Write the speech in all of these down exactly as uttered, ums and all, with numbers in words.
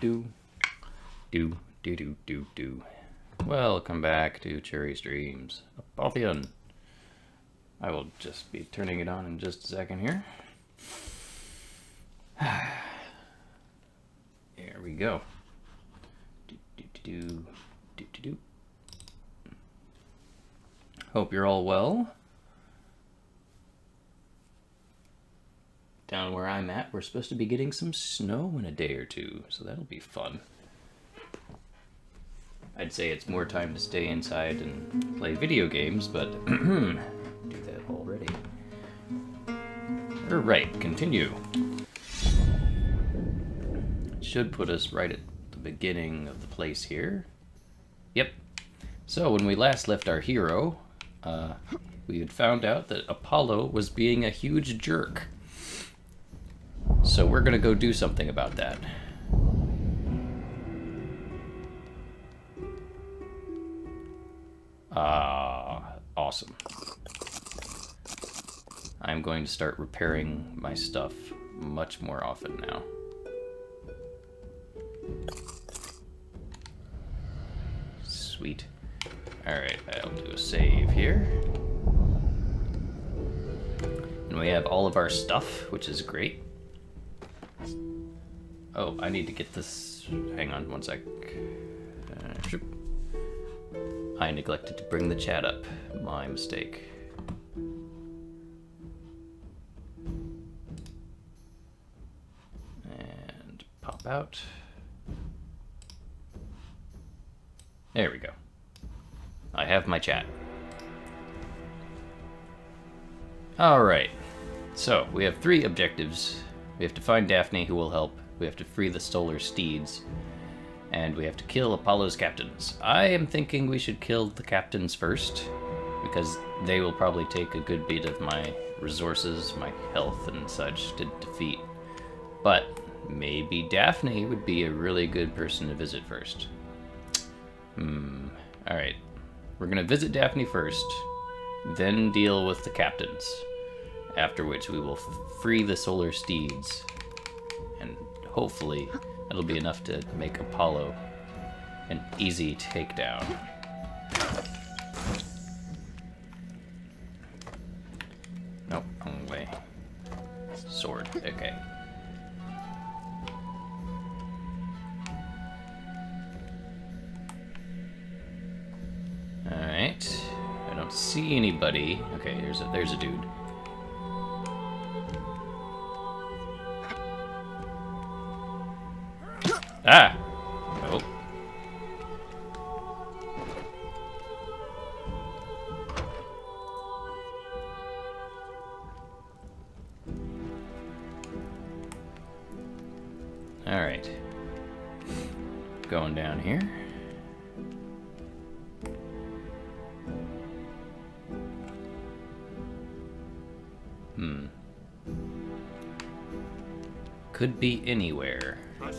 do. Do, do, do, do, do. Welcome back to Chrury Streams. Apotheon. I will just be turning it on in just a second here. There we go. Do, do, do, do, do, do, do. Hope you're all well. Down where I'm at, we're supposed to be getting some snow in a day or two, so that'll be fun. I'd say it's more time to stay inside and play video games, but do that already. Alright, continue. Should put us right at the beginning of the place here. Yep. So when we last left our hero, uh, we had found out that Apollo was being a huge jerk. So we're gonna go do something about that. Ah, uh, awesome. I'm going to start repairing my stuff much more often now. Sweet. Alright, I'll do a save here. And we have all of our stuff, which is great. Oh, I need to get this... Hang on one sec. Uh, I neglected to bring the chat up. My mistake. And pop out. There we go. I have my chat. Alright. So, we have three objectives. We have to find Daphne, who will help. We have to free the Solar Steeds. And we have to kill Apollo's captains. I am thinking we should kill the captains first, because they will probably take a good bit of my resources, my health and such to defeat. But maybe Daphne would be a really good person to visit first. Hmm. Alright. We're gonna visit Daphne first, then deal with the captains. After which we will free the Solar Steeds. And hopefully that'll be enough to make Apollo an easy takedown. Nope, wrong way. Sword, okay. Alright. I don't see anybody. Okay, there's a there's a dude. Ah! Oh. Alright. Going down here. Hmm. Could be anywhere.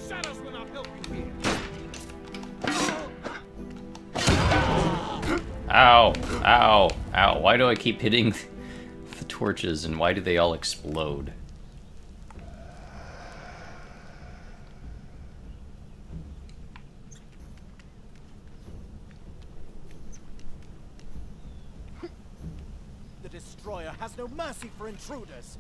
Ow! Ow! Ow! Why do I keep hitting the torches, and why do they all explode? The Destroyer has no mercy for intruders.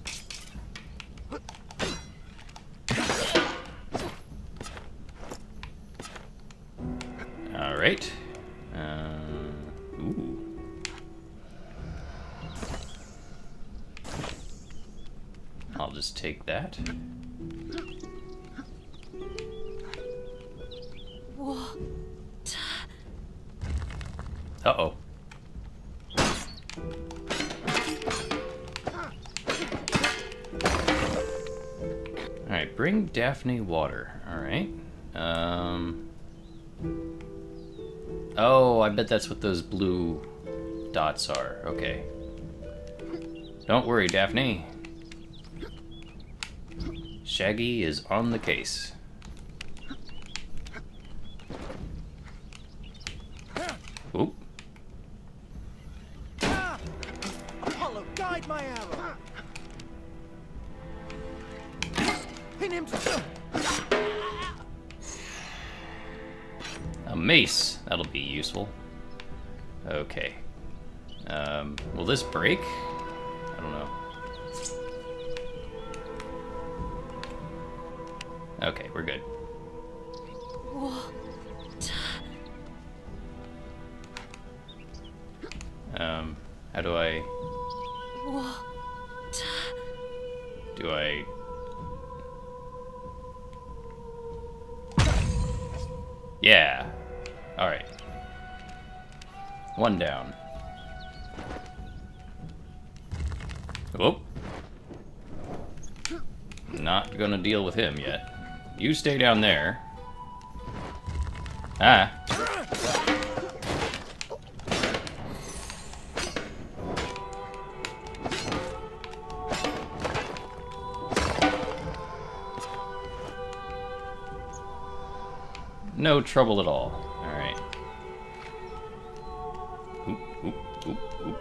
All right. Uh, ooh. I'll just take that. What? Uh-oh. Alright, bring Daphne water. Alright. Um... Oh, I bet that's what those blue dots are. Okay. Don't worry, Daphne. Shaggy is on the case. Oop. Apollo, guide my arrow. Pin him to... A mace. That'll be useful. Okay. Um, will this break? I don't know. Okay, we're good. Um, how do I... Do I... Yeah. Alright. One down. Whoop. Not gonna deal with him yet. You stay down there. Ah. No trouble at all. Alright. Oop, oop, oop, oop.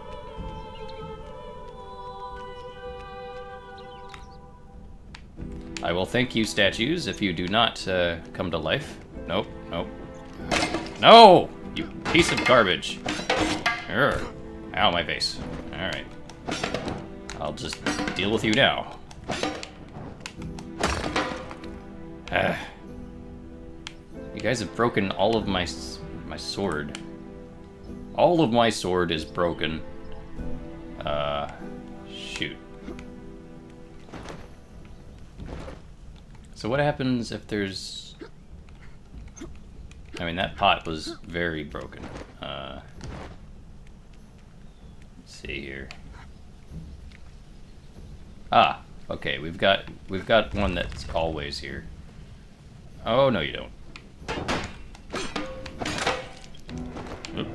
I will thank you, statues, if you do not uh, come to life. Nope, nope. No! You piece of garbage. Urgh. Ow, my face. Alright. I'll just deal with you now. Ah. You guys have broken all of my my sword. All of my sword is broken. Uh, shoot. So what happens if there's... I mean, that pot was very broken. Uh, let's see here. Ah, okay, we've got we've got one that's always here. Oh no, you don't. Oop.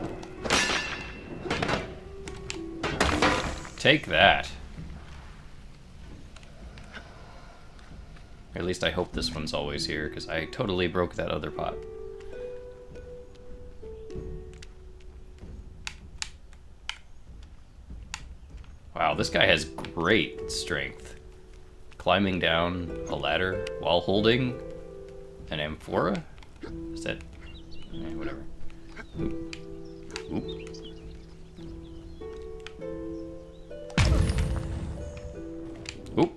Take that. Or at least I hope this one's always here, because I totally broke that other pot. Wow, this guy has great strength. Climbing down a ladder while holding an amphora? Is that... Eh, whatever. Oop. Oop. Oop.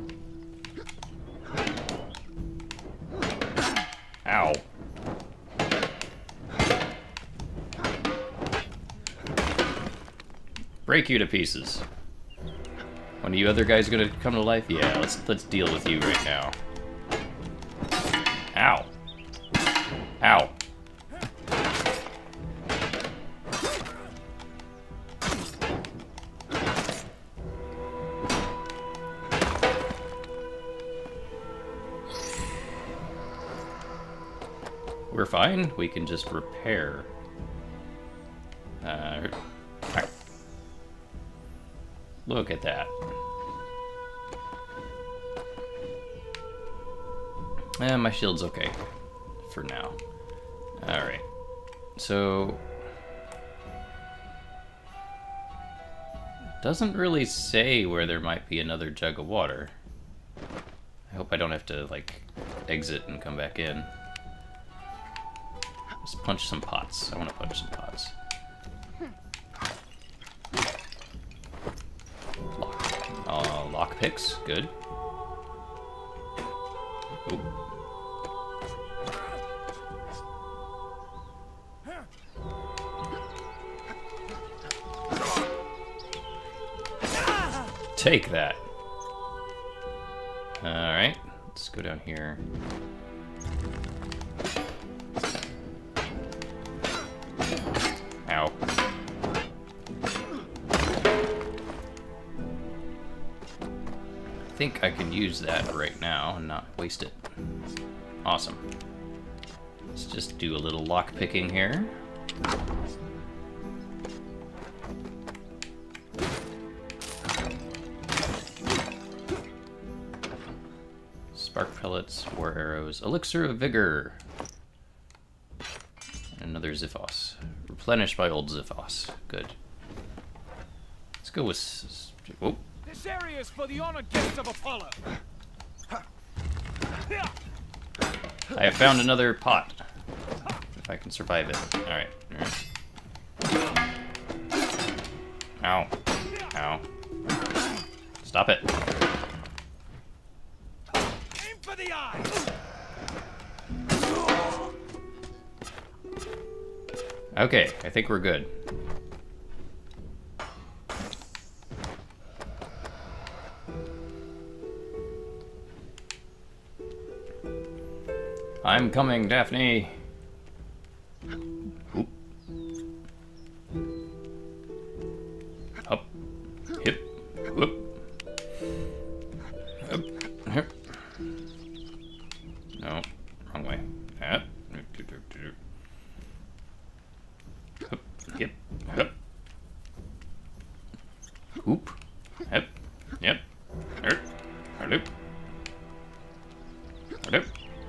Ow. Break you to pieces. One of you other guys gonna come to life? Yeah, let's let's deal with you right now. Ow. Ow. We're fine. We can just repair. Uh, look at that. Eh, my shield's okay for now. Alright. So... doesn't really say where there might be another jug of water. I hope I don't have to, like, exit and come back in. Let's punch some pots. I want to punch some pots. Lock. Uh, lock picks. Good. Ooh. Take that. Alright. Let's go down here. Ow. I think I can use that right now and not waste it. Awesome. Let's just do a little lock picking here. Spark pellets, war arrows, elixir of vigor. And another Xiphos. Replenished by old Xiphos. Good. Let's go with... Whoa. This area is for the honored guests of Apollo. I have found another pot. If I can survive it. Alright. Alright. Ow. Ow. Stop it. Aim for the eye. Okay, I think we're good. I'm coming, Daphne. Oop. Up. Hip. Whoop. Up. Hip. No. Wrong way. Up. Up. Yep. Up. Oop. Yep. Yep. Hurt. Hurt. Hurt.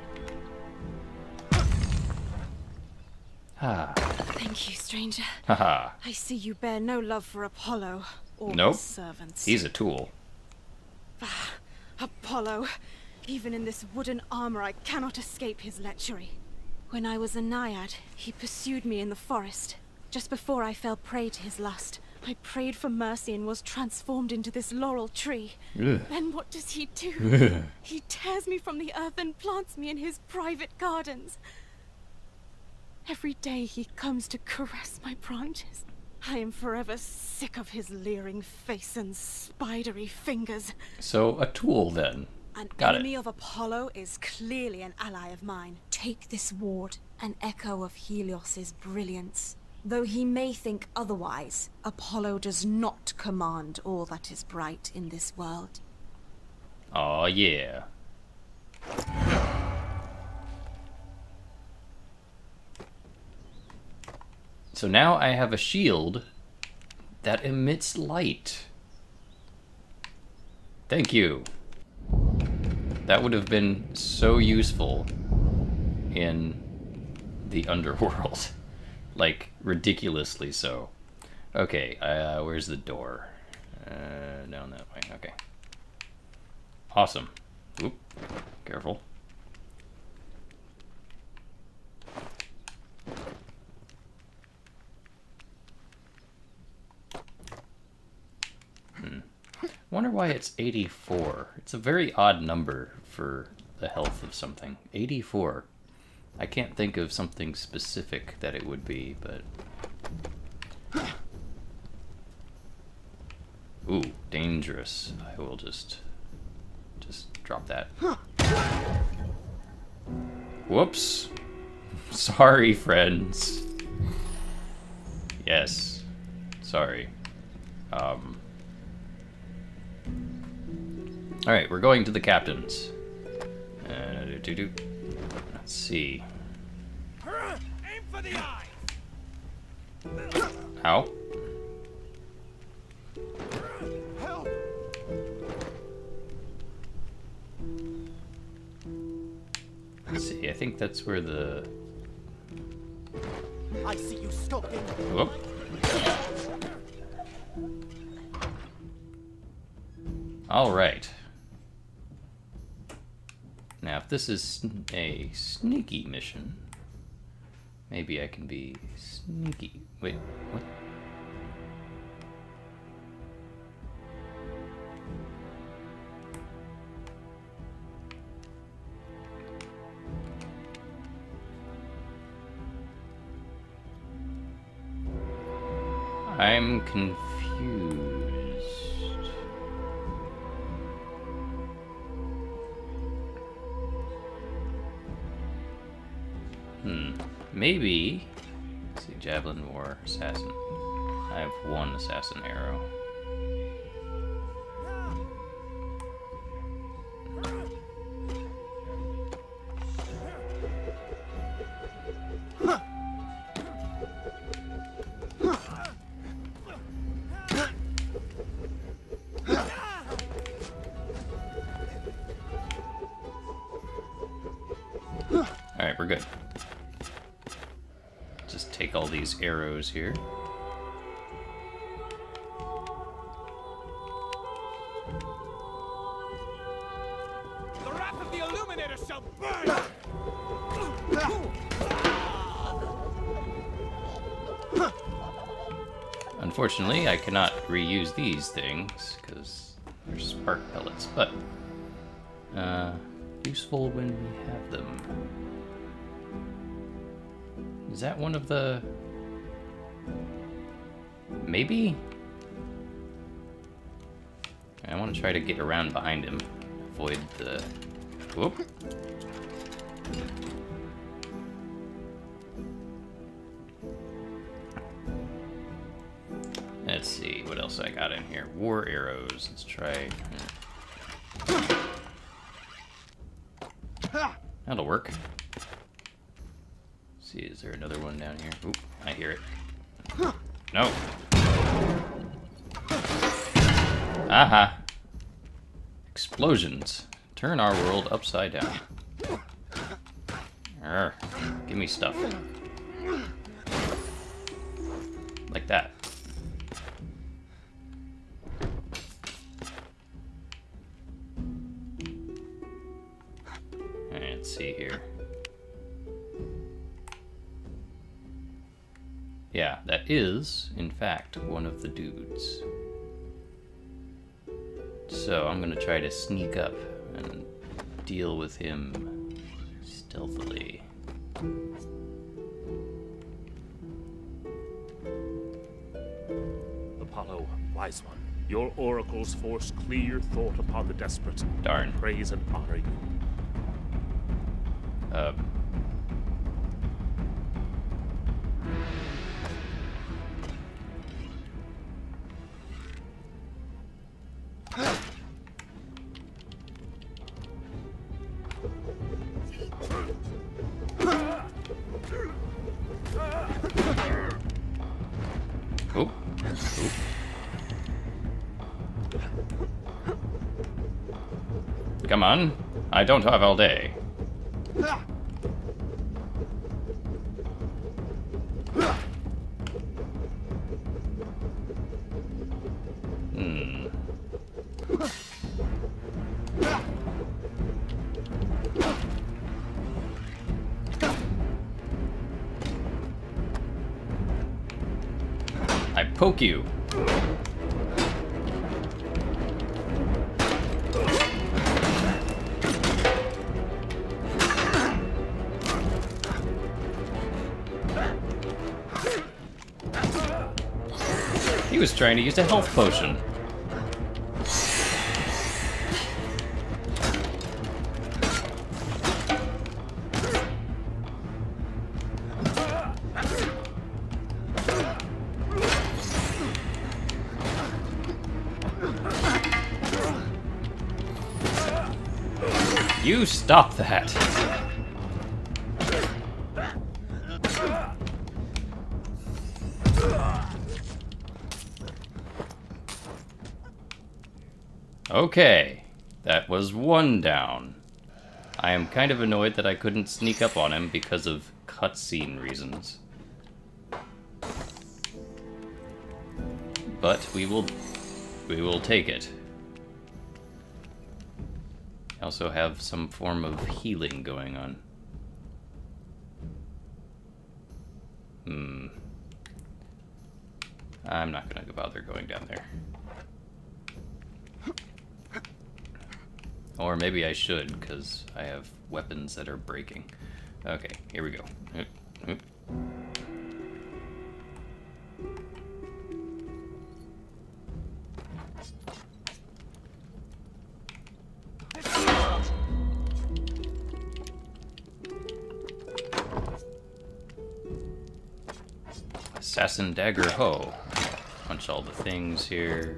Ah. Thank you, stranger. Haha. I see you bear no love for Apollo or Nope. his servants. He's a tool. Ah, Apollo. Even in this wooden armor, I cannot escape his lechery. When I was a naiad, he pursued me in the forest. Just before I fell prey to his lust, I prayed for mercy and was transformed into this laurel tree. Ugh. Then what does he do? Ugh. He tears me from the earth and plants me in his private gardens. Every day he comes to caress my branches. I am forever sick of his leering face and spidery fingers. So, a tool then. An Got enemy it. of Apollo is clearly an ally of mine. Take this ward, an echo of Helios's brilliance. Though he may think otherwise, Apollo does not command all that is bright in this world. Aw, yeah. So now I have a shield that emits light. Thank you. That would have been so useful in the underworld. Like, ridiculously so. Okay, uh, where's the door? Uh, down that way, okay. Awesome. Oop, careful. Hmm. Wonder why it's eighty-four. It's a very odd number for the health of something. eighty-four. I can't think of something specific that it would be, but... Ooh, dangerous. I will just... just drop that. Whoops. Sorry, friends. Yes. Sorry. Um... Alright, we're going to the captains. Uh, do, do, do. Let's see. Aim for the eye. Ow. Help! Let's see, I think that's where the... I see you skulking. Whoop. Alright. Now, if this is a sneaky mission, maybe I can be sneaky. Wait, what? I'm confused. Hmm. Maybe. Let's see, javelin, war, assassin. I have one assassin arrow. Alright, we're good. Just take all these arrows here. The wrath of the Illuminator shall burn! Unfortunately, I cannot reuse these things, because they're spark pellets, but uh, useful when we have them. Is that one of the... Maybe? I want to try to get around behind him. Avoid the... Whoop. Let's see what else I got in here. War arrows. Let's try. That'll work. Let's see, is there another one down here? Oop, I hear it. No. Aha. Explosions. Turn our world upside down. Arr, give me stuff. Like that. Let's see here. Yeah, that is, in fact, one of the dudes. So I'm gonna try to sneak up and deal with him stealthily. Apollo, wise one, your oracles force clear thought upon the desperate. Darn. Praise and honor you. Uh. Oop. Oop. Come on. I don't have all day. Hmm. I poke you. He was trying to use a health potion. You stop that. Okay, that was one down. I am kind of annoyed that I couldn't sneak up on him because of cutscene reasons. But we will we will take it. I also have some form of healing going on. Hmm. I'm not gonna bother going down there. Or maybe I should, because I have weapons that are breaking. Okay, here we go. Oop, oop. Assassin dagger hoe. Punch all the things here.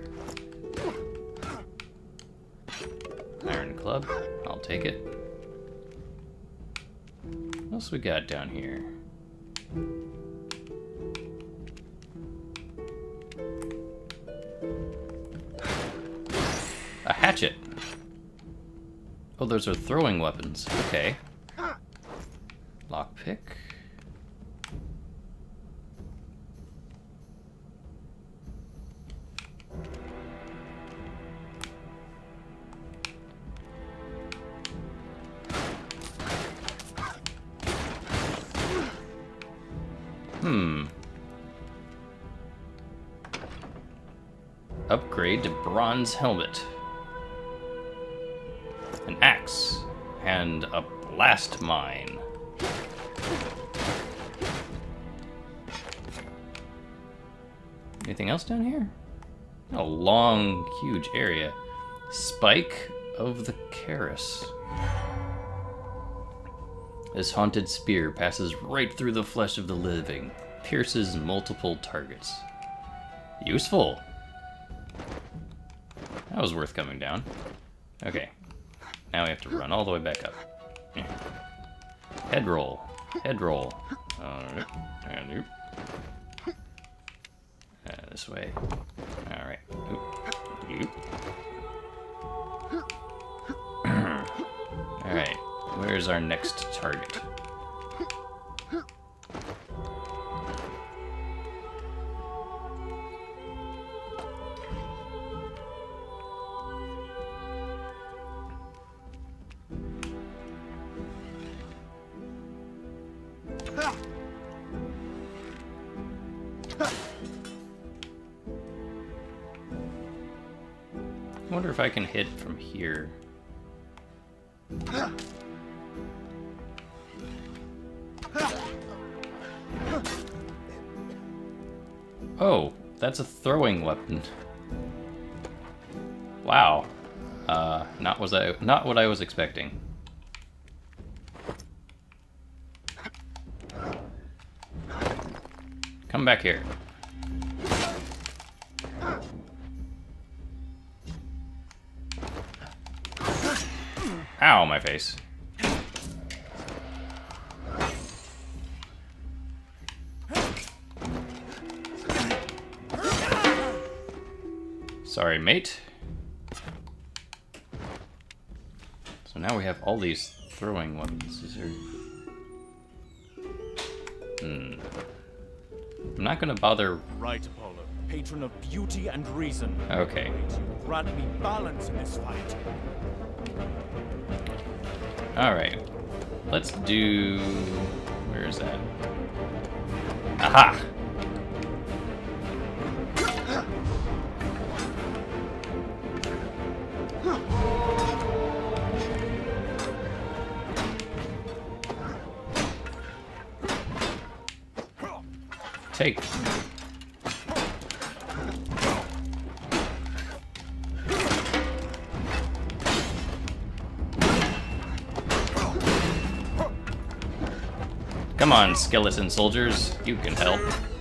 Iron club. I'll take it. What else we got down here? A hatchet. Oh, those are throwing weapons. Okay. Lockpick. Hmm. Upgrade to bronze helmet. An axe. And a blast mine. Anything else down here? A long, huge area. Spike of the Karis. This haunted spear passes right through the flesh of the living, pierces multiple targets. Useful. That was worth coming down. Okay. Now we have to run all the way back up. Head roll. Head roll. Alright. And oop. Uh, this way. Alright. Oop. Oop. Alright. Where's our next target? I wonder if I can hit from here. Oh, that's a throwing weapon. Wow. Uh, not was I not what I was expecting. Come back here. Ow, my face. Sorry, mate. So now we have all these throwing weapons. Is there... Hmm. I'm not gonna bother... Right, Apollo. Patron of beauty and reason. Okay. Grant me balance in this fight. Alright. Let's do... Where is that? Aha! Take. Come on, skeleton soldiers. You can help.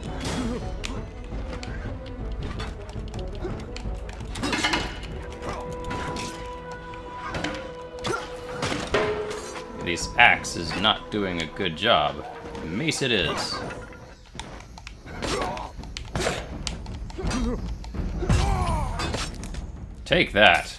This axe is not doing a good job. Mace it is. Take that.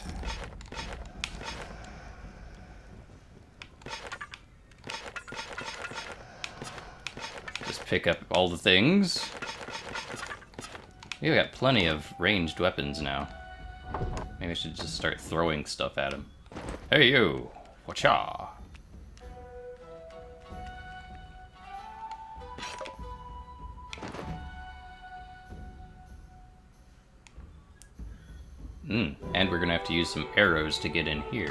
Just pick up all the things. We've got plenty of ranged weapons now. Maybe I should just start throwing stuff at him. Hey you! Wacha! Mm, and we're gonna have to use some arrows to get in here.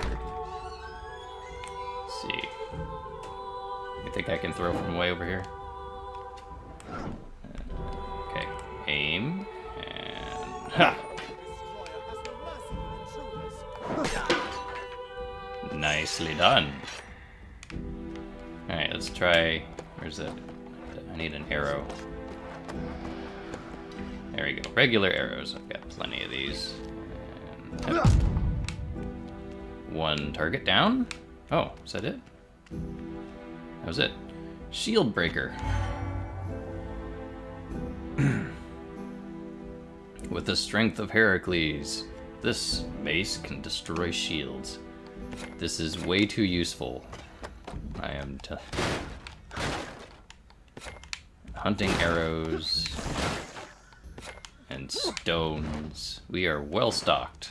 Let's see. You think I can throw from way over here? Uh, okay. Aim. And... Ha! Nicely done. Alright, let's try... Where's that? I need an arrow. There we go. Regular arrows. I've got plenty of these. One target down. Oh, is that it? That was it. Shield breaker. With the strength of Heracles, this mace can destroy shields. This is way too useful. I am t hunting arrows and stones. We are well stocked.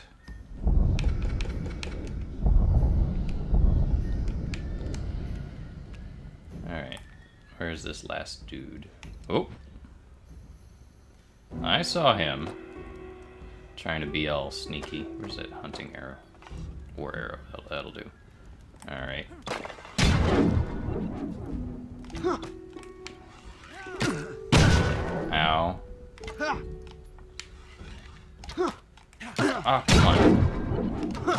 Alright, where's this last dude? Oh! I saw him. trying to be all sneaky. Where's that hunting arrow? War arrow. That'll, that'll do. Alright. Ow. Ah, come on.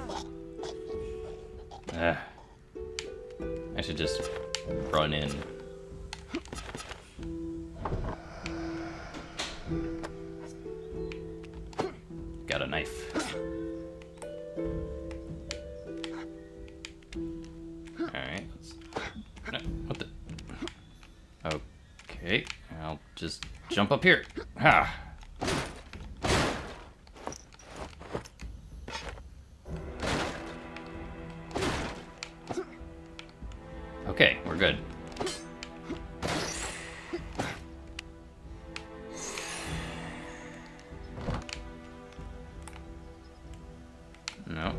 Ugh. I should just run in. Got a knife. Alright, let's... No, what the... Okay, I'll just jump up here. Ha! Okay, we're good. No.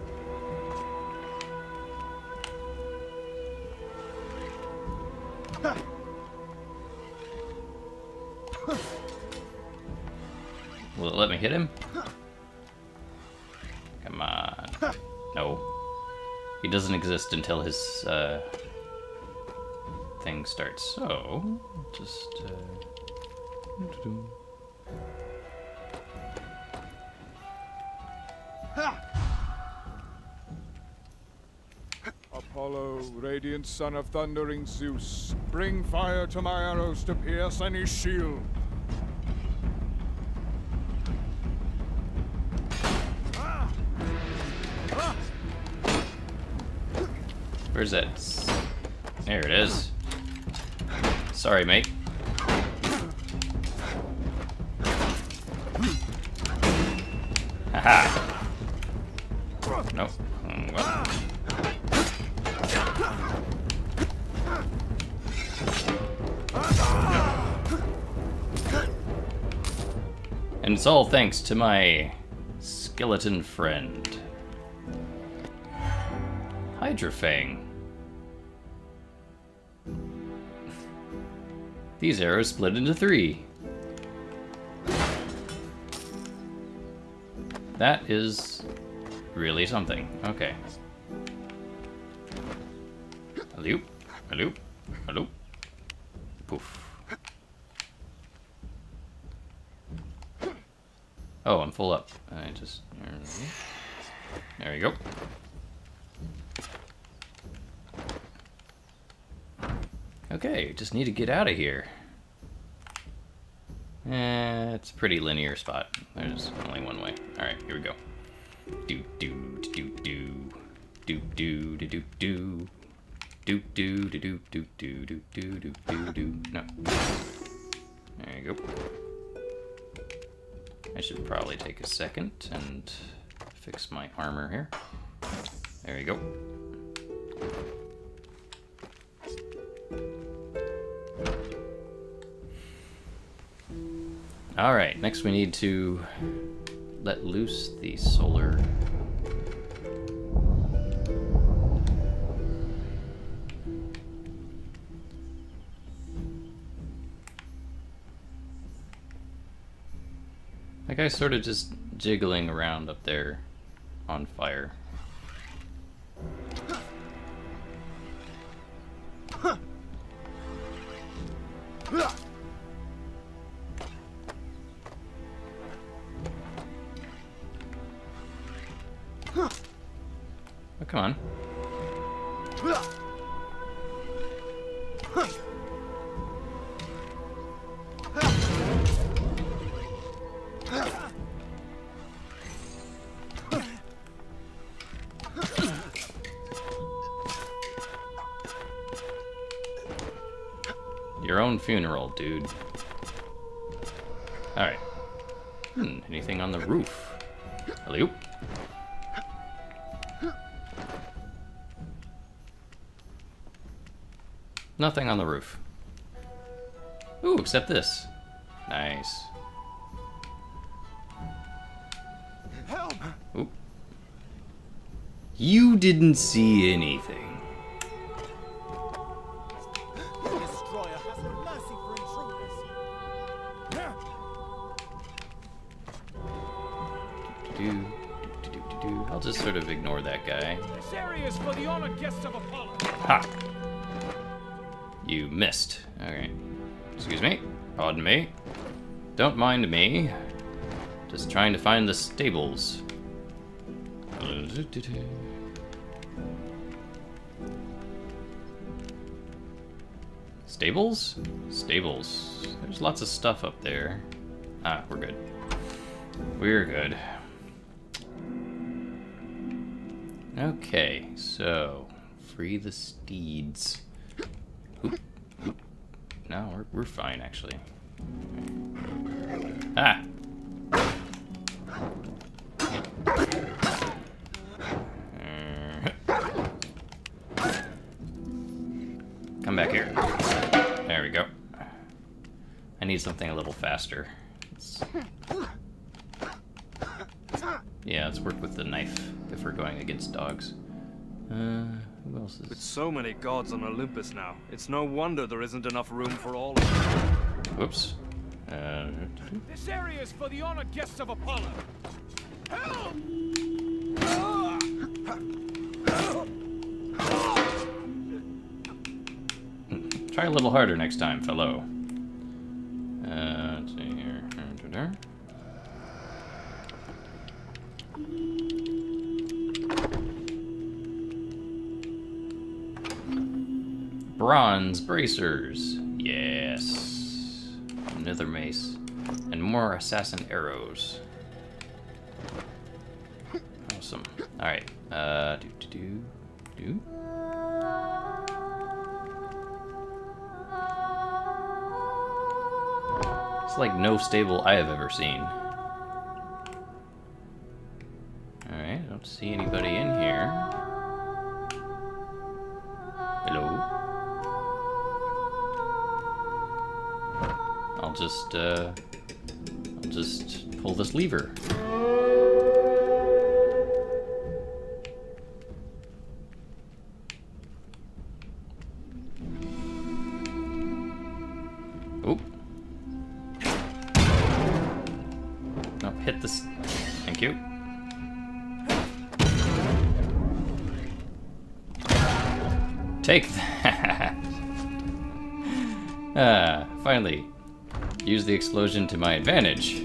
Will it let me hit him? Come on. No. He doesn't exist until his uh, thing starts. So, just... Uh... Apollo, radiant son of thundering Zeus, bring fire to my arrows to pierce any shield. Where's that? There it is. Sorry, mate. Haha. Nope. Mm, well. And it's all thanks to my skeleton friend. Hydrofang. These arrows split into three. That is really something. Okay. Alloop, alloop, alloop. Poof. Oh, I'm full up. I just... There we go. Okay, just need to get out of here. Eh, it's a pretty linear spot. There's only one way. Alright, here we go. Do do do do do do do do do do do do do do do do do do do do. No. There you go. I should probably take a second and fix my armor here. There you go. Alright, next we need to let loose the solar... That guy's sort of just jiggling around up there on fire. Oh, come on. Your own funeral, dude. Alright. Hmm, anything on the roof? Hello? Nothing on the roof. Ooh, except this. Nice. Help! Oop. You didn't see anything. The destroyer has no mercy for intruders. I'll just sort of ignore that guy. This area is for the honored guests of Apollo. Ha! You missed. Alright. Excuse me. Pardon me. Don't mind me. Just trying to find the stables. Stables? Stables. There's lots of stuff up there. Ah, we're good. We're good. Okay, so free the steeds. Oop, oop. No, we're we're fine actually. Ah. Come back here. There we go. I need something a little faster. Let's... Yeah, let's work with the knife if we're going against dogs. Uh, who else is... With so many gods on Olympus now, it's no wonder there isn't enough room for all of them. Whoops. Uh... This area is for the honored guests of Apollo. Help! Try a little harder next time, fellow. Uh, let's see here. Bronze bracers. Yes. Another mace. And more assassin arrows. Awesome. Alright. Uh, do, do, do, do. It's like no stable I have ever seen. Alright, I don't see anybody in here. Hello? I'll just, uh... I'll just pull this lever. Oop. No, hit this. Thank you. Take that. Ah, finally. Use the explosion to my advantage.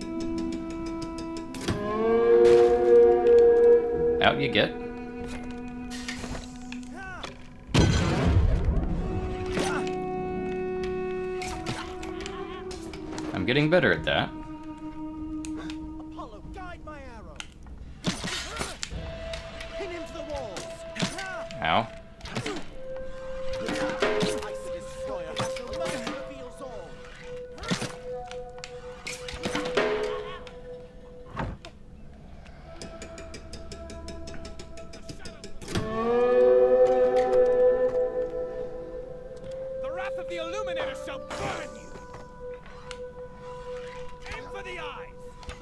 Out you get. I'm getting better at that. Apollo, guide my arrow. Pin him to the walls. Ow. Ice the destroyer has no mercy, reveals all. The wrath of the Illuminator shall burn you. Aim for the eyes.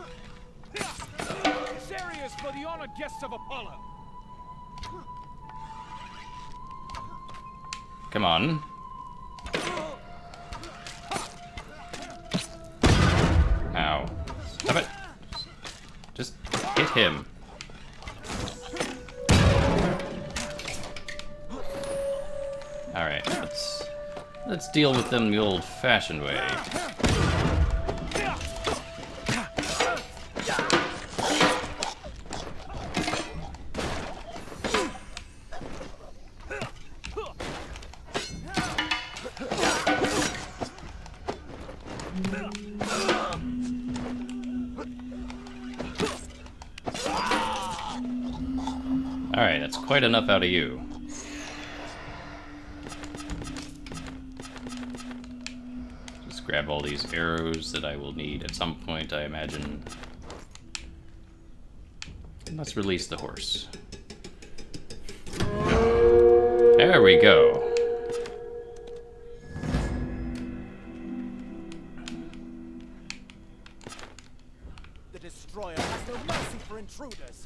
This area is for the honored guests of Apollo. Come on. Ow. Stop it. Just hit him. Alright, let's let's deal with them the old-fashioned way. Alright, that's quite enough out of you. Just grab all these arrows that I will need at some point, I imagine. And let's release the horse. There we go. The destroyer has no mercy for intruders.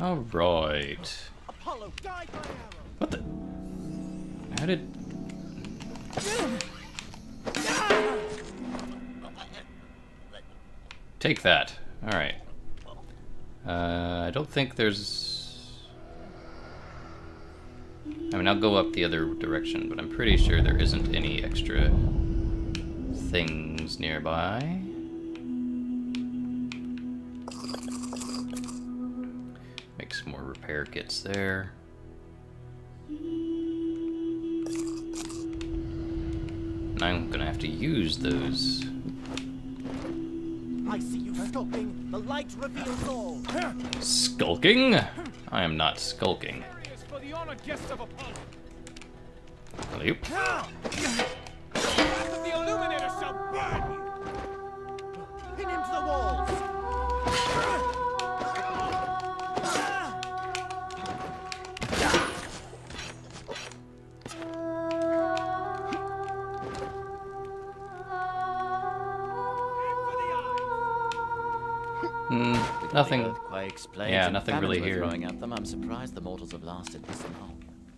Alright. Apollo died by arrow. What the? How did... Take that. Alright. Uh, I don't think there's... I mean, I'll go up the other direction, but I'm pretty sure there isn't any extra things nearby. Make some more repair kits there. And I'm gonna have to use those. I see you skulking. The light reveals all. Skulking? I am not skulking. For the honored guests of Apollo. Yep. The illuminator shall burn you. Pin him to the walls. Mm, nothing. Earthquake explains Yeah, and nothing really famines were here. throwing at them. I'm surprised the mortals have lasted this long.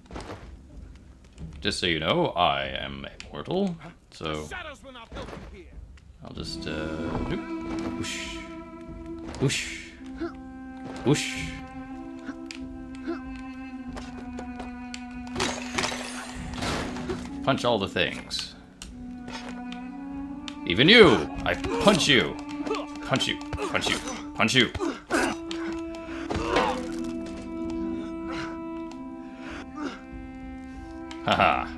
Just so you know, I am immortal, so Shadows will not help you here. I'll just, uh, doop. Whoosh. Whoosh. Whoosh. Punch all the things. Even you! I punch you! Punch you, punch you, punch you! Haha.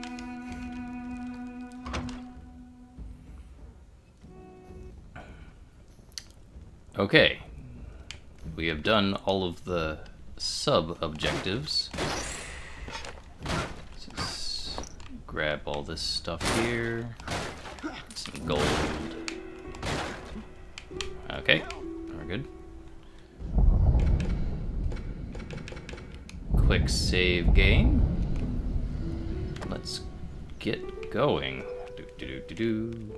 Okay. We have done all of the sub-objectives. Let's grab all this stuff here. Some gold. Okay, we're good. Quick save game. Let's get going. Do, do, do, do, do.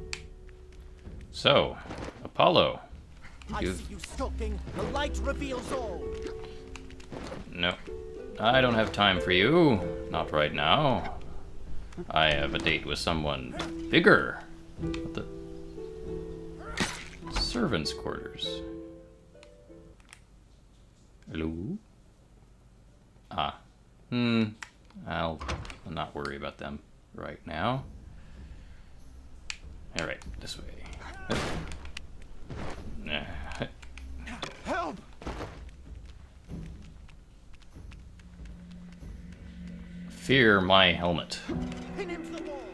So, Apollo. I You've... see you skulking. The light reveals all. No, I don't have time for you. Not right now. I have a date with someone bigger. What the? Servants' quarters. Hello? Ah. Hmm. I'll not worry about them right now. Alright, this way. Help! Fear my helmet. Pin him to the walls.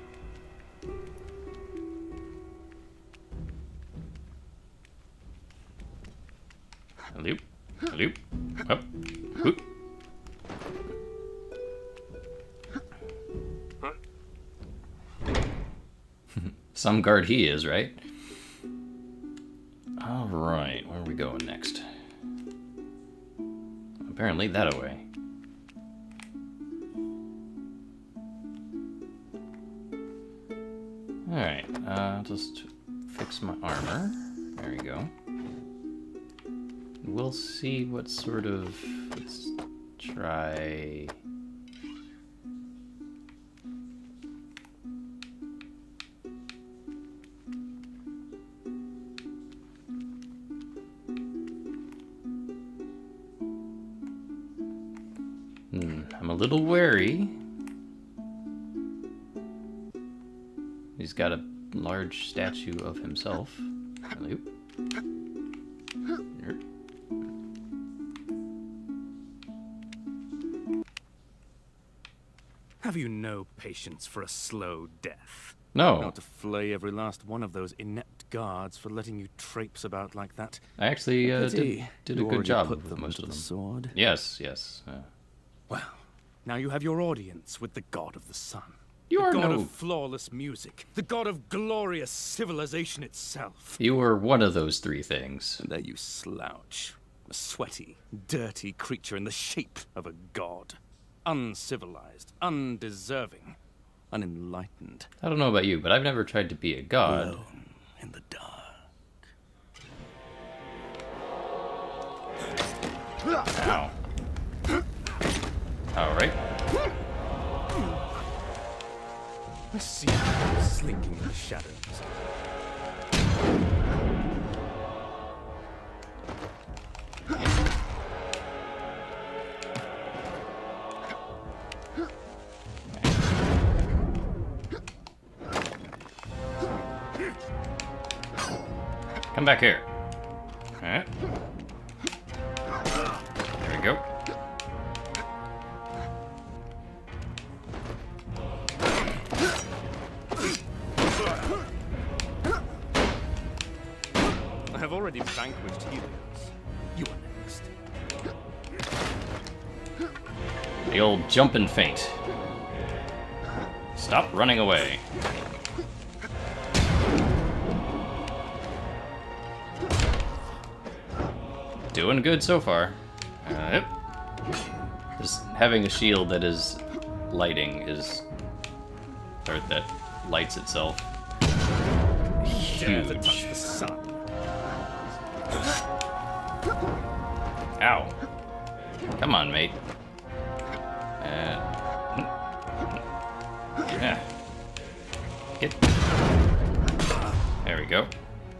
Loop, loop, up, whoop. Some guard he is, right? Alright, where are we going next? Apparently that away. Alright, uh, just fix my armor. There we go. We'll see what sort of... Let's try... Hmm, I'm a little wary. He's got a large statue of himself. Hello. Here. Have you no patience for a slow death? No, Not to flay every last one of those inept guards for letting you traipse about like that. I actually uh, did, Pity. did a You good already job put with them most to of the them. sword. Yes, yes. Uh, Well, now you have your audience with the god of the sun. You the are god no- of flawless music. The god of glorious civilization itself. you were one of those three things. And there you slouch. A sweaty, dirty creature in the shape of a god. Uncivilized, undeserving, unenlightened. I don't know about you, but I've never tried to be a god. Alone in the dark. Ow. Alright. I see you slinking in the shadows. Come back here. Alright. There we go. I have already vanquished Helios. You are next. The old jump and feint. Stop running away. Doing good so far. Uh, yep. Just having a shield that is lighting is... or that lights itself. Dare to touch Huge. the sun. Ow. Come on, mate. Uh, yeah. Get... There we go.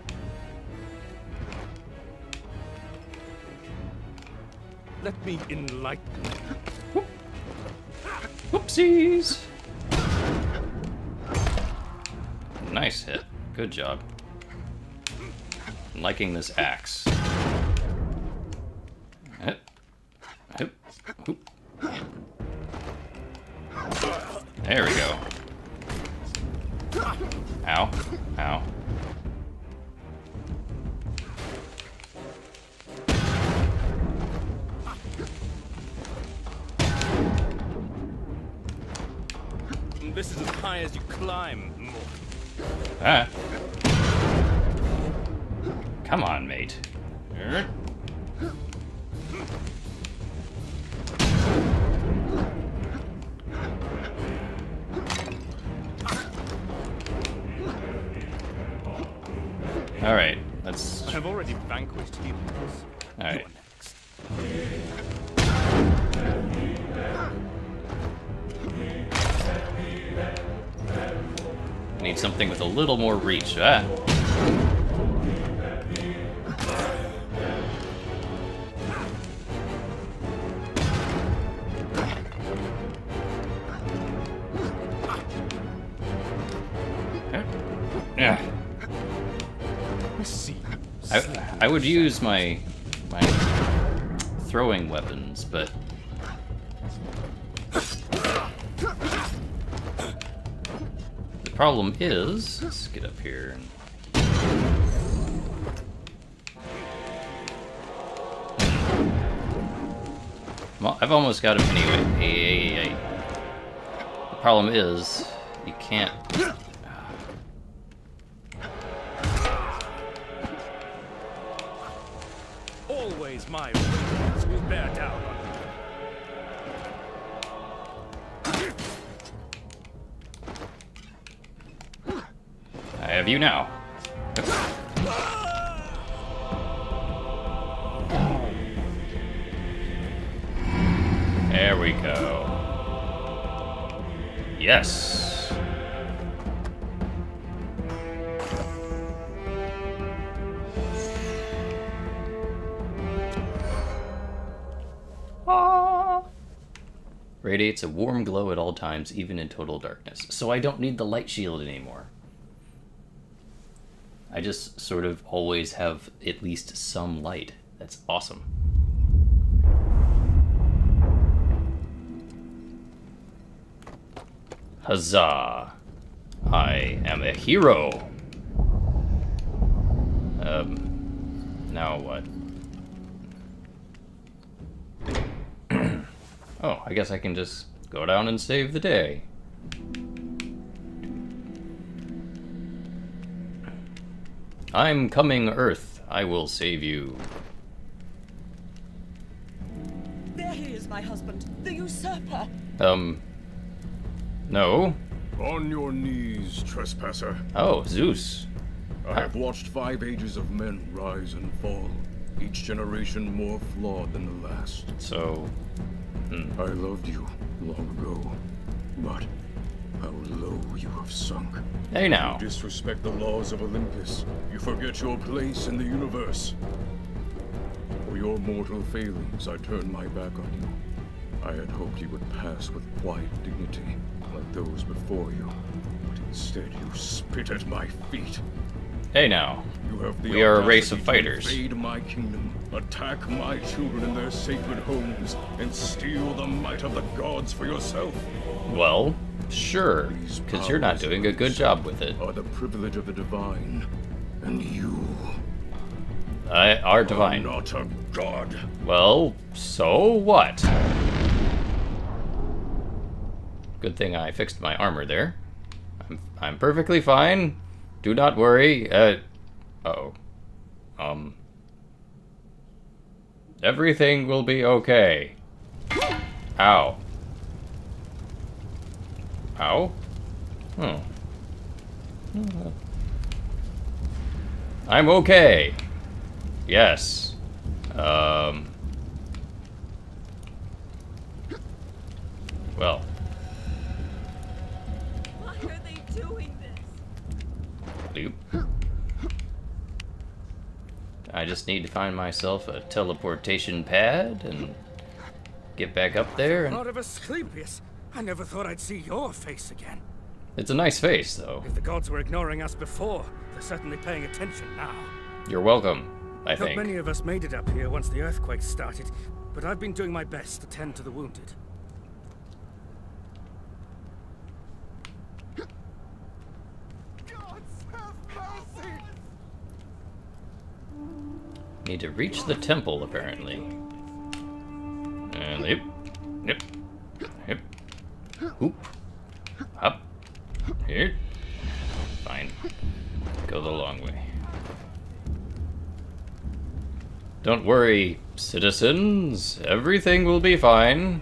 Let me enlighten you. Whoopsies! Nice hit. Good job. I'm liking this axe. Hip. Hip. Hoop. There we go. Ow. Ow. This is as high as you climb, mortal. Ah. Come on, mate. Er. All right, let's. I have already vanquished Helios. All right. You are next. Need something with a little more reach. Ah. Yeah. I see. I, I would use my my throwing weapons, but the problem is, let's get up here and well, I've almost got him anyway. Hey, hey, hey, hey. The problem is, you can't. Always my radiance will bear down on you. I have you now. There we go. Yes. Ah. Radiates a warm glow at all times, even in total darkness. So I don't need the light shield anymore. I just sort of always have at least some light. That's awesome. Huzzah! I am a hero! Um, now what? Oh, I guess I can just go down and save the day. I'm coming, Earth. I will save you. There he is, my husband, the usurper. Um, no. On your knees, trespasser. Oh, Zeus. I have watched five ages of men rise and fall. each generation more flawed than the last. So, hmm. I loved you long ago, but how low you have sunk. Hey now. You disrespect the laws of Olympus. You forget your place in the universe. For your mortal failings, I turned my back on you. I had hoped you would pass with quiet dignity, like those before you. But instead, you spit at my feet. Hey now. You have the We are a race of audacity to fighters. invade my kingdom, attack my children in their sacred homes, and steal the might of the gods for yourself. Well, sure, because you're not doing a good job with it. Are the privilege of the divine, and you I are divine. are not a god. Well, so what? Good thing I fixed my armor there. I'm I'm perfectly fine. Do not worry. Uh, uh-oh. Um. Everything will be okay. Ow. Ow? Hmm. I'm okay. Yes. Um. Well. Why are they doing this? Loop. I just need to find myself a teleportation pad and get back up there. And Lord of Asclepius, I never thought I'd see your face again. it's a nice face, though. If the gods were ignoring us before, they're certainly paying attention now. You're welcome, I Not think. many of us made it up here once the earthquake started, but I've been doing my best to tend to the wounded. Need to reach the temple, apparently. And yep, yep, yep, hoop, up, here. Fine. Go the long way. Don't worry, citizens. Everything will be fine.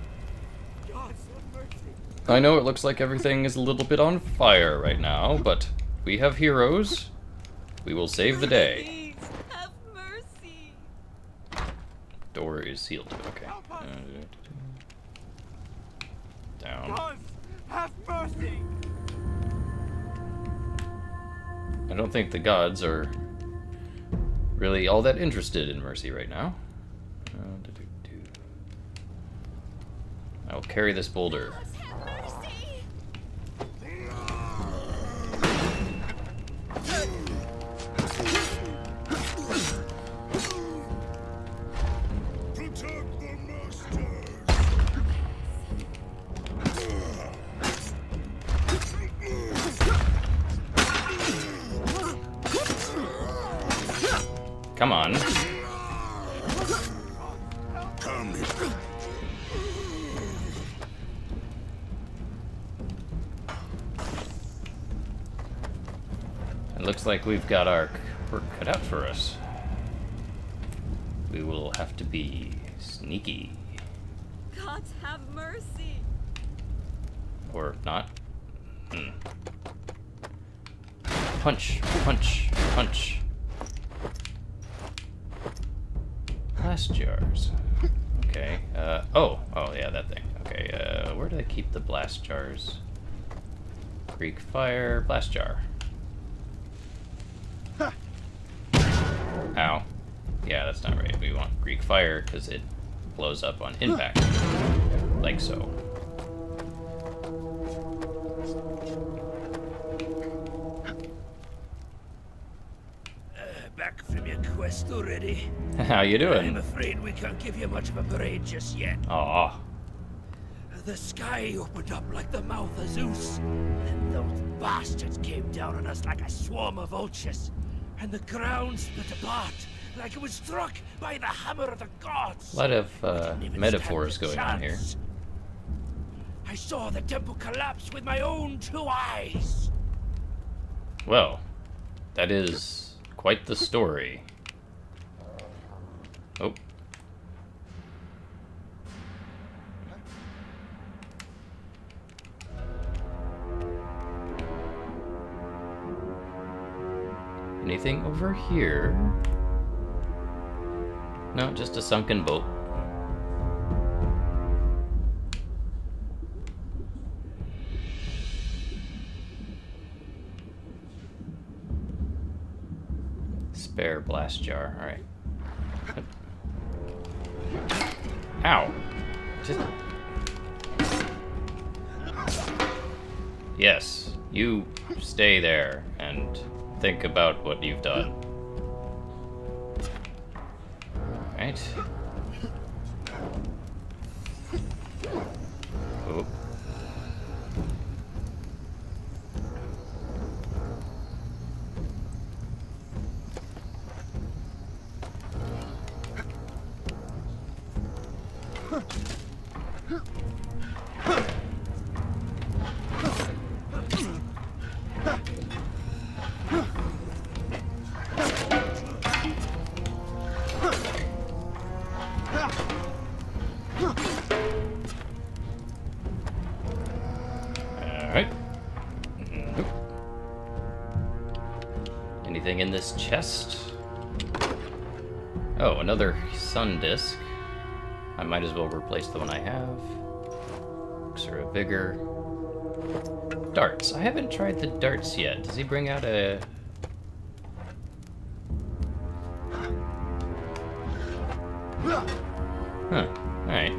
I know it looks like everything is a little bit on fire right now, but we have heroes. We will save the day. Door is sealed. Okay. Uh, down. God, have mercy! I don't think the gods are really all that interested in mercy right now. Uh, do, do, do. I will carry this boulder. Come on. It looks like we've got our work cut out for us. We will have to be sneaky. Gods have mercy. Or not. Hmm. Punch, punch, punch. Glass jars. Okay. Uh, oh, oh yeah, that thing. Okay. Uh, where do I keep the blast jars? Greek fire, blast jar. Ow. Yeah, that's not right. We want Greek fire because it blows up on impact, like so. Back from your quest already? How you I'm doing? afraid we can't give you much of a parade just yet. Aw. The sky opened up like the mouth of Zeus. Then those bastards came down on us like a swarm of vultures. And the ground split apart like it was struck by the hammer of the gods. A lot of uh, Didn't even metaphors stand a going on here. chance. I saw the temple collapse with my own two eyes. Well, that is quite the story. Oh. Anything over here? No, just a sunken boat. Spare blast jar. Alright. Ow! Just... Yes, you stay there and think about what you've done. Alright. Oh. Anything in this chest? Oh, another sun disk. I might as well replace the one I have. Elixir of Vigor. Darts. I haven't tried the darts yet. Does he bring out a... Huh. Alright.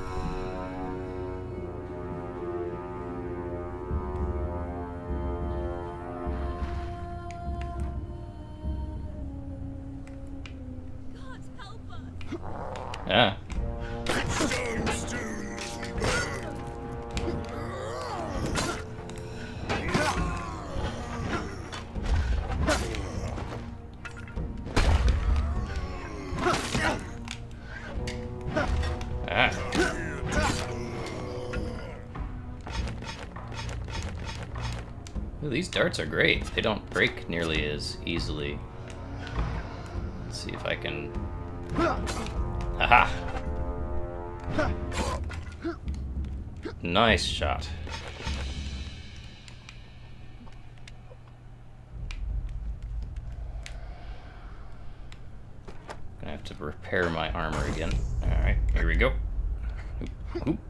Ah. Ah. Ooh, these darts are great. They don't break nearly as easily. Let's see if I can... Haha! Nice shot. Gonna have to repair my armor again. Alright, here we go. Oop, oop.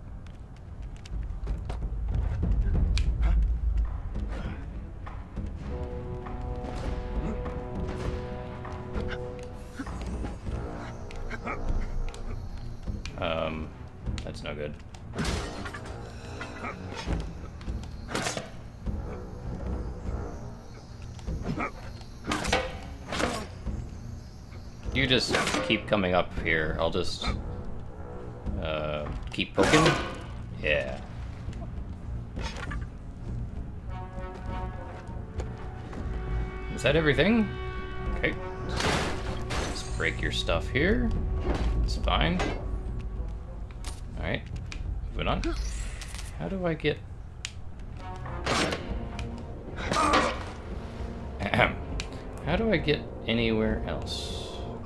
Um, that's no good. You just keep coming up here. I'll just uh, keep poking. Yeah. Is that everything? Okay. Just break your stuff here. It's fine. Alright, moving on. How do I get... Ahem. How do I get anywhere else?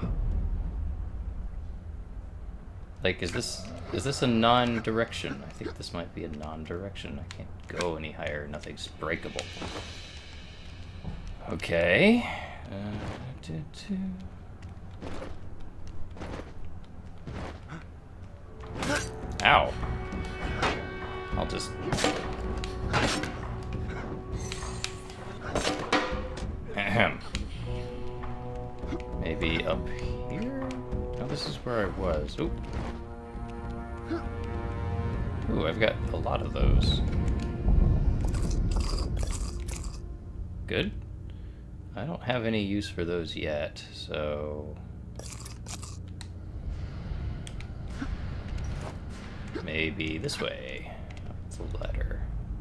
Like, is this... Is this a non-direction? I think this might be a non-direction. I can't go any higher. Nothing's breakable. Okay. Uh, two, two. Ow. I'll just... Ahem. Maybe up here? No, this is where I was. Ooh. Ooh, I've got a lot of those. Good. I don't have any use for those yet, so... Maybe this way. Up the ladder.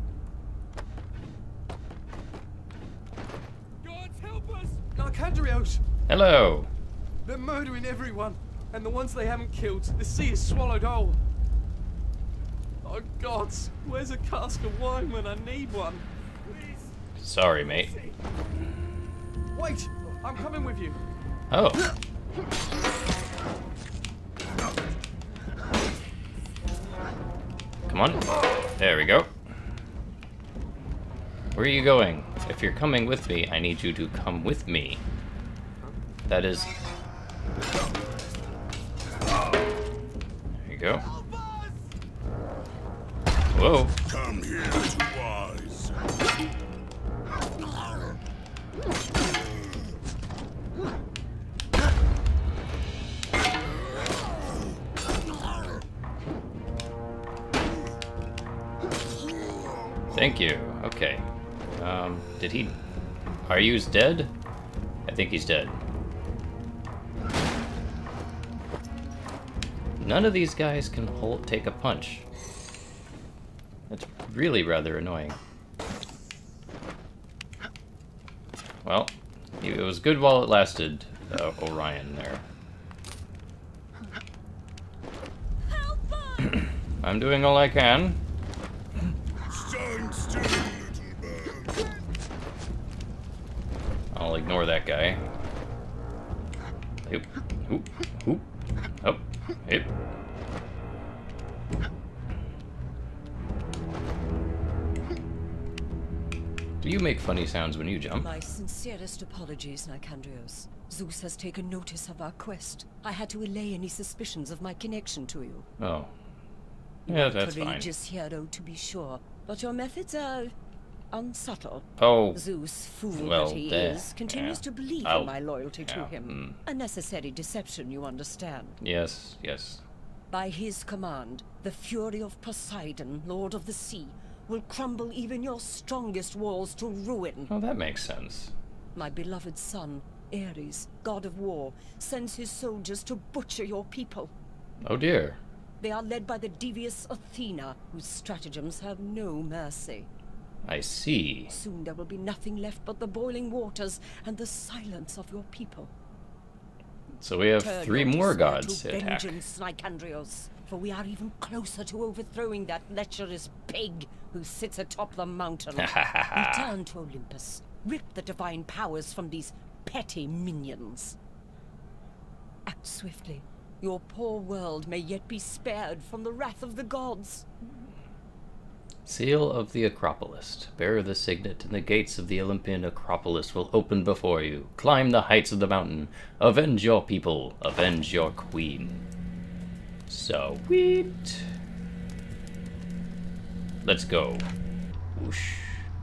Gods help us! Arcandrios! Hello! They're murdering everyone, and the ones they haven't killed, the sea is swallowed whole. Oh gods, where's a cask of wine when I need one? Please. Sorry, mate. Wait, I'm coming with you. Oh. Come on. There we go. Where are you going? If you're coming with me, I need you to come with me. That is... go. Whoa. Come here, two eyes. Thank you. Okay. Um, did he... Are you dead? I think he's dead. None of these guys can hold, take a punch. That's really rather annoying. Well, it was good while it lasted, uh, Orion there. I'm doing all I can. Stand still, little bird. I'll ignore that guy. Oop, oop, oop, up, hip. Do you make funny sounds when you jump? My sincerest apologies, Nicandrios. Zeus has taken notice of our quest. I had to allay any suspicions of my connection to you. Oh. Yeah, that's fine. Courageous hero, to be sure, but your methods are unsubtle. Oh. Zeus, fool well, that he there. is, continues Yeah. to believe I'll, in my loyalty yeah, to him. mm. A necessary deception, you understand. Yes, yes. By his command, the fury of Poseidon, Lord of the Sea, will crumble even your strongest walls to ruin. Oh, that makes sense. My beloved son, Ares, god of war, sends his soldiers to butcher your people. Oh dear. They are led by the devious Athena, whose stratagems have no mercy. I see. Soon there will be nothing left but the boiling waters and the silence of your people. So we have Turn three your more despair gods to to attack. vengeance, Nicandrios, for we are even closer to overthrowing that lecherous pig who sits atop the mountain. Return to Olympus. Rip the divine powers from these petty minions. Act swiftly. Your poor world may yet be spared from the wrath of the gods. Seal of the Acropolis. Bear the signet, and the gates of the Olympian Acropolis will open before you. Climb the heights of the mountain. Avenge your people. Avenge your queen. Sweet. Let's go. Whoosh.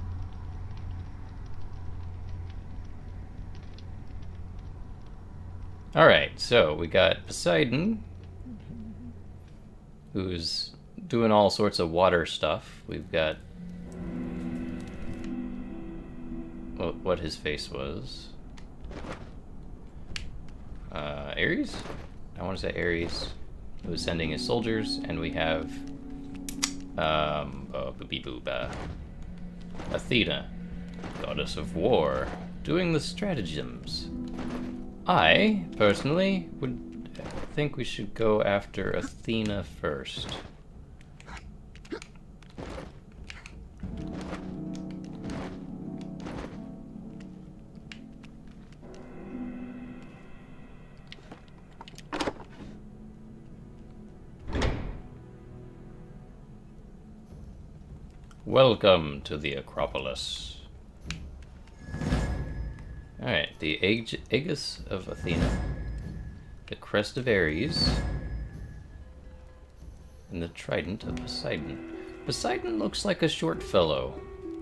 Alright, so we got Poseidon, who's doing all sorts of water stuff. We've got what, what his face was. Uh, Ares? I want to say Ares, who is sending his soldiers, and we have um, oh, boopy boop, uh, Athena, goddess of war, doing the stratagems. I, personally, would think we should go after Athena first. Welcome to the Acropolis. Alright, the Aeg Aegis of Athena, the crest of Ares, and the trident of Poseidon. Poseidon looks like a short fellow.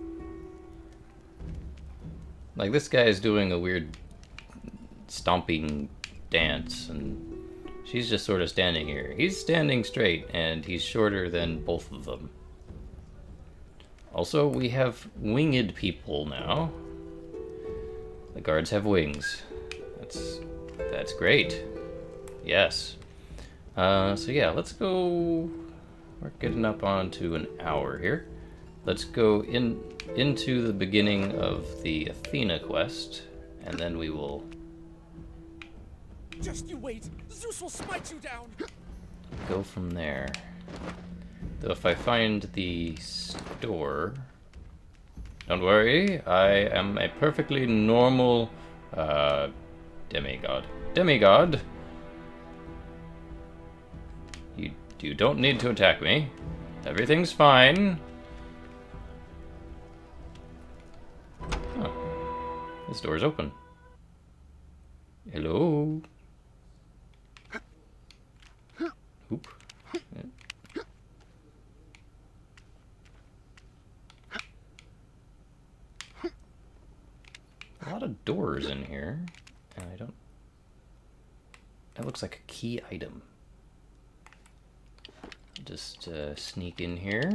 Like, this guy is doing a weird stomping dance, and she's just sort of standing here. He's standing straight, and he's shorter than both of them. Also, we have winged people now. The guards have wings. That's that's great. Yes. Uh, so yeah, let's go. We're getting up onto an hour here. Let's go in into the beginning of the Athena quest, and then we will. Just you wait. Zeus will smite you down. Go from there. Though if I find the store. Don't worry, I am a perfectly normal uh, demigod. Demigod! You, you don't need to attack me. Everything's fine. Huh. This door's open. Hello? Oop. a lot of doors in here, and I don't... That looks like a key item. Just uh, sneak in here.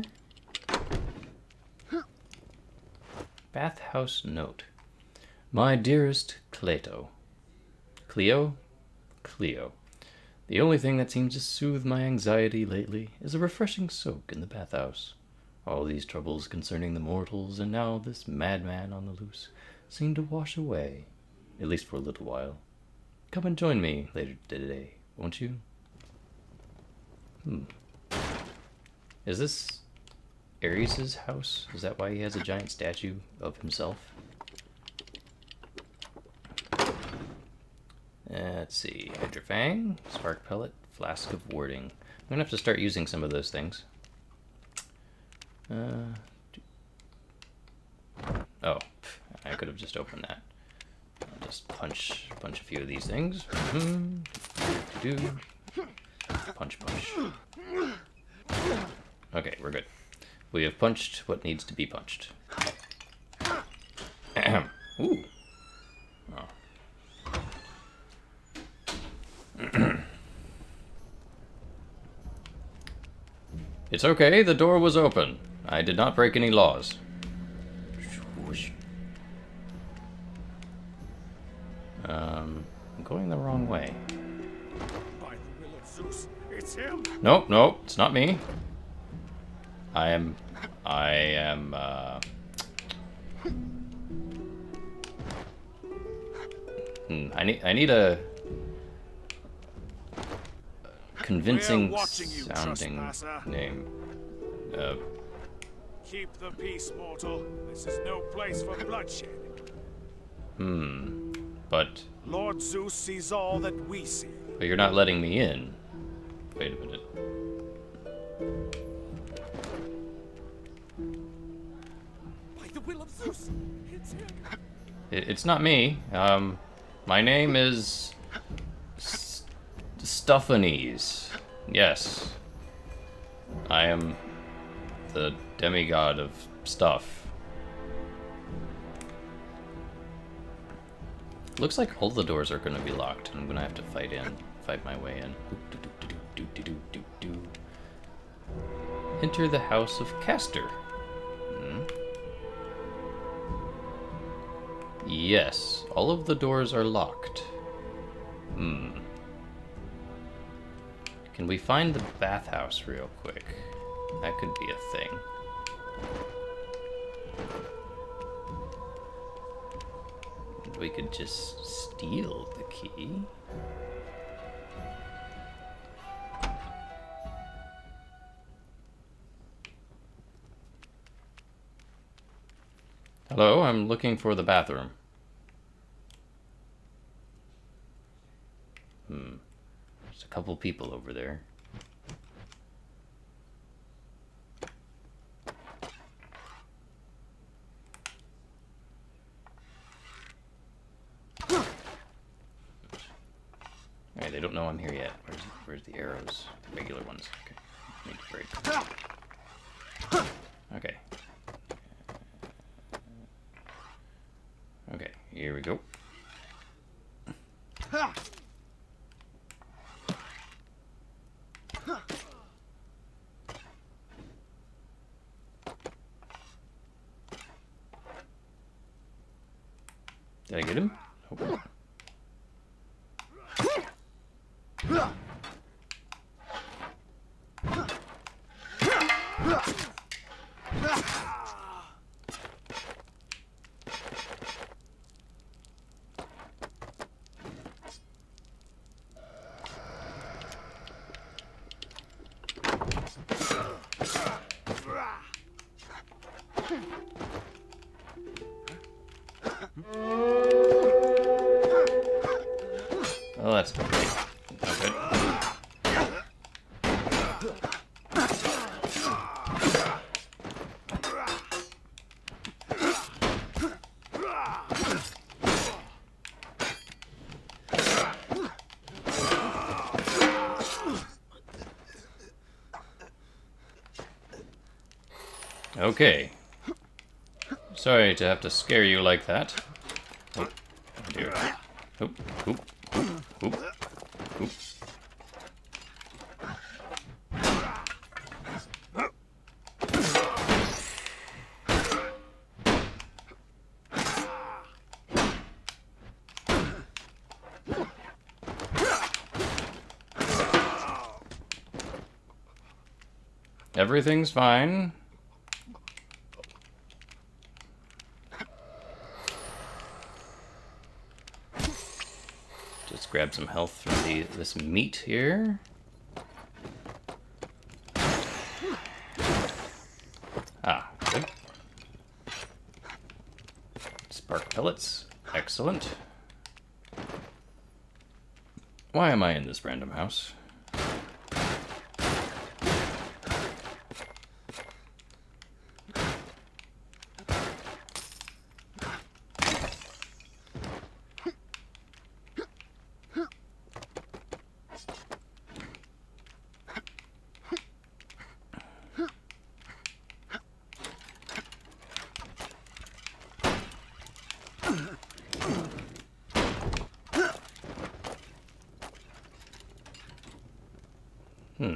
Bathhouse note. My dearest Cleto. Cleo? Cleo. The only thing that seems to soothe my anxiety lately is a refreshing soak in the bathhouse. All these troubles concerning the mortals, and now this madman on the loose, seem to wash away, at least for a little while. Come and join me later today, won't you? Hmm. Is this Ares' house? Is that why he has a giant statue of himself? Uh, let's see. Hydrofang, Spark Pellet, Flask of Warding. I'm gonna have to start using some of those things. Uh, oh, I could have just opened that. I'll just punch, punch a few of these things. Mm-hmm. Punch, punch. Okay, we're good. We have punched what needs to be punched. Ahem. Ooh. Oh. It's okay, the door was open. I did not break any laws. Um, I'm going the wrong way. By the will of Zeus, it's him. Nope, nope, it's not me. I am, I am, uh... Hmm, I need, I need a convincing sounding name. Uh... Keep the peace, mortal. This is no place for bloodshed. Hmm, but... Lord Zeus sees all that we see. But you're not letting me in. Wait a minute. By the will of Zeus, it's him. It, it's not me. Um, my name is... St Stephanes. Yes. I am the demigod of stuff. Looks like all the doors are going to be locked, and I'm going to have to fight in, fight my way in. Enter the house of Castor. Hmm. Yes, all of the doors are locked. Hmm. Can we find the bathhouse real quick? That could be a thing. We could just steal the key. Hello, I'm looking for the bathroom. Hmm. There's a couple people over there. Alright, they don't know I'm here yet. Where's where's the arrows? The regular ones. Okay. Need to break. Okay. Okay, here we go. Did I get him? Oh. Oh, that's great. Okay. Okay. Sorry to have to scare you like that. Oh. Here. Oop, oop, oop, oop, oop. Everything's fine. Just grab some health from the this meat here. Ah, good. Spark pellets. Excellent. Why am I in this random house? Hmm.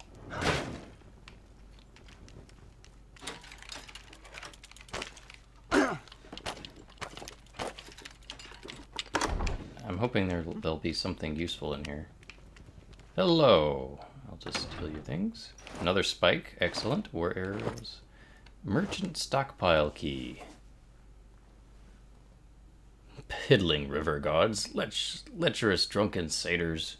I'm hoping there, there'll be something useful in here. Hello. I'll just steal your things. Another spike. Excellent. War arrows. Merchant stockpile key. Piddling river gods. Lech lecherous drunken satyrs.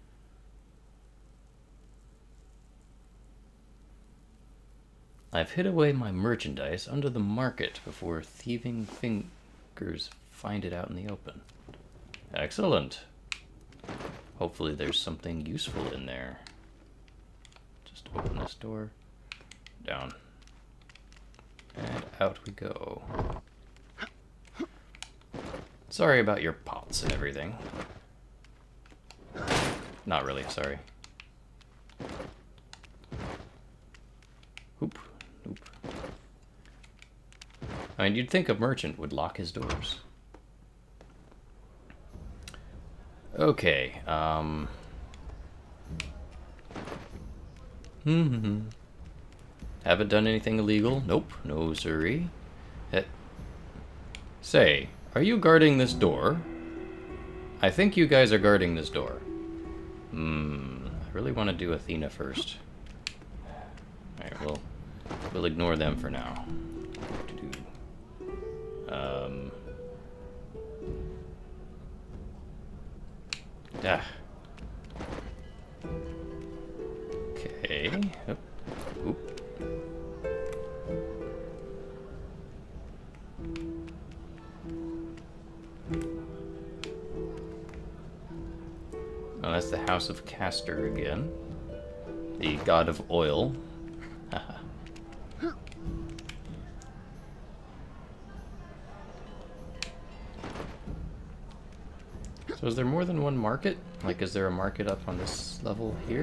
I've hid away my merchandise under the market before thieving fingers find it out in the open. Excellent. Hopefully there's something useful in there. Just open this door. Down. And out we go. Sorry about your pots and everything. Not really, sorry. Oop, oop. I mean, you'd think a merchant would lock his doors. Okay, um... hmm. Haven't done anything illegal? Nope, no siree. Eh. Say, are you guarding this door? I think you guys are guarding this door. Hmm, I really want to do Athena first. Alright, we'll, we'll ignore them for now. Um... Ah. Okay. Oop. Oop. Oh, that's the House of Castor again. The god of oil. So is there more than one market? Like, is there a market up on this level here?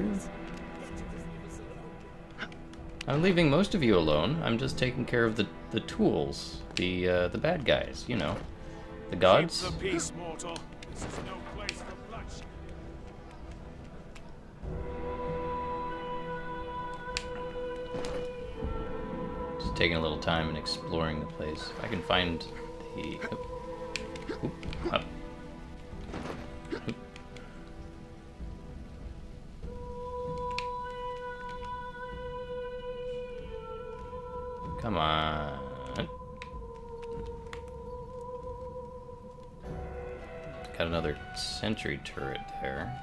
I'm leaving most of you alone. I'm just taking care of the, the tools. The, uh, the bad guys, you know. The gods. Keep the peace, mortal. This is no place for bloodshed. Just taking a little time and exploring the place. If I can find the... Oop, oop, up. Come on. Got another sentry turret there.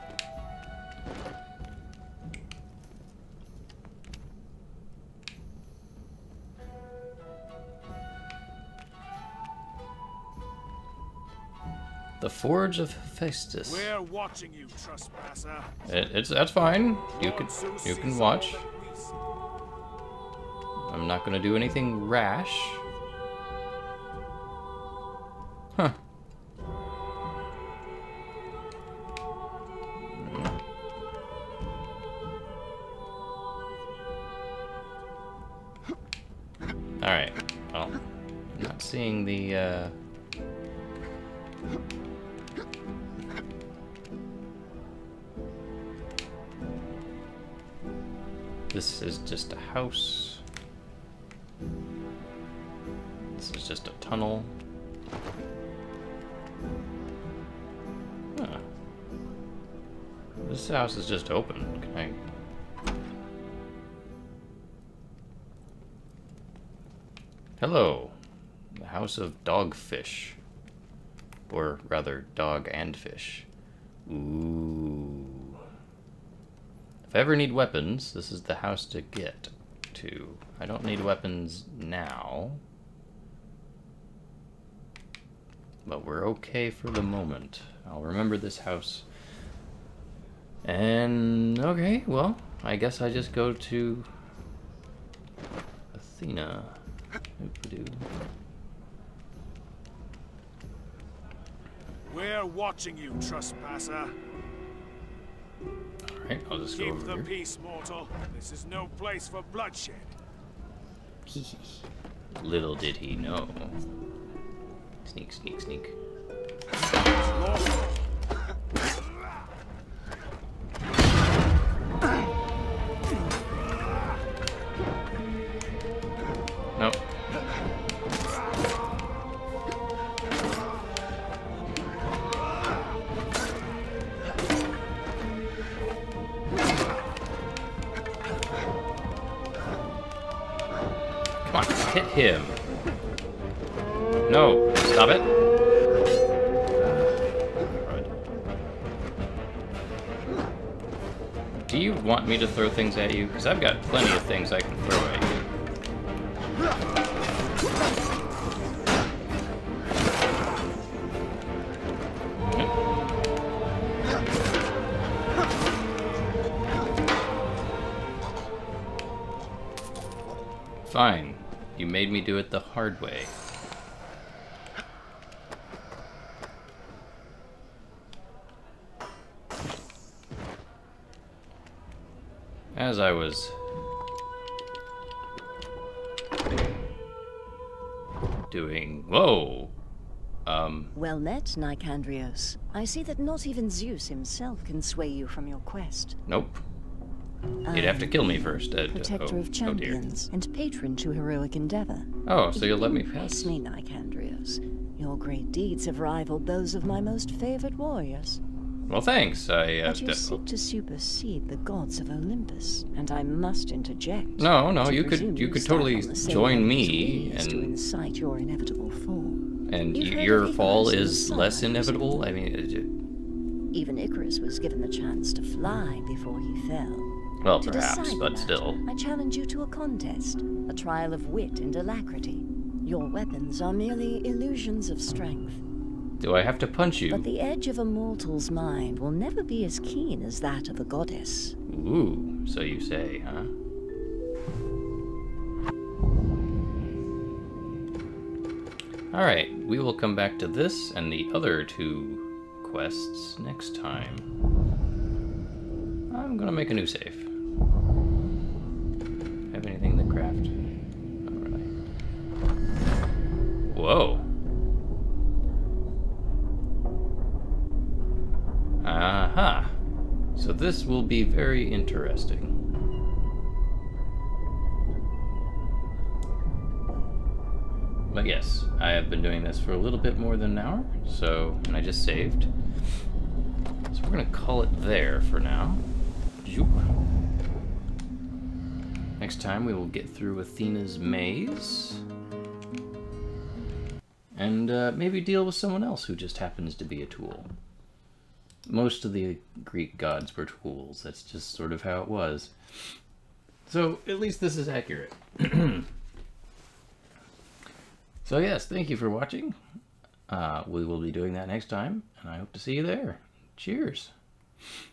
The Forge of Hephaestus. We're watching you, trespasser. It, it's that's fine. You can you can watch. I'm not gonna do anything rash. Huh. Alright. Well, I'm not seeing the uh This is just a house. This is just a tunnel. Huh. This house is just open. Can I... Hello. The House of Dogfish. Or rather, dog and fish. Ooh. If I ever need weapons, this is the house to get to. I don't need weapons now. But we're okay for the moment. I'll remember this house. And, okay, well, I guess I just go to Athena. Oop-a-doo. We're watching you, trespasser. Alright, I'll just go Keep over the here. peace, mortal. This is no place for bloodshed. Little did he know. Sneak, sneak, sneak. Nope. Come on, hit him. No, stop it. Do you want me to throw things at you? Because I've got plenty of things I can throw at you. Fine. You made me do it the hard way. As I was doing... Whoa! Um... Well met, Nicandrios. I see that not even Zeus himself can sway you from your quest. Nope. You'd have to kill me first. Uh, Protector oh, of champions and patron to heroic endeavor. Oh, so you'll let me Impress pass? me, Nicandrios. Your great deeds have rivaled those of my most favored warriors. Well, thanks. I. Uh, But you seek to supersede the gods of Olympus, and I must interject. No, no, to you could presume you could stand totally on the same join level me, as we is to and incite your inevitable fall. and You've y heard your of fall Icarus and is the less sun, inevitable. I mean, it, it- Even Icarus was given the chance to fly before he fell. well, To perhaps, decide the but matter, still. I challenge you to a contest, a trial of wit and alacrity. Your weapons are merely illusions of strength. Do I have to punch you? But the edge of a mortal's mind will never be as keen as that of a goddess. Ooh, so you say, huh? Alright, we will come back to this and the other two quests next time. I'm gonna make a new save. Have anything to craft? Not really. Whoa. Aha. So this will be very interesting. But yes, I have been doing this for a little bit more than an hour, so, and I just saved. So we're gonna call it there for now. Zoop. Next time we will get through Athena's maze. And uh, maybe deal with someone else who just happens to be a tool. Most of the Greek gods were tools. That's just sort of how it was. So, at least this is accurate. So yes, thank you for watching. Uh, we will be doing that next time, and I hope to see you there. Cheers.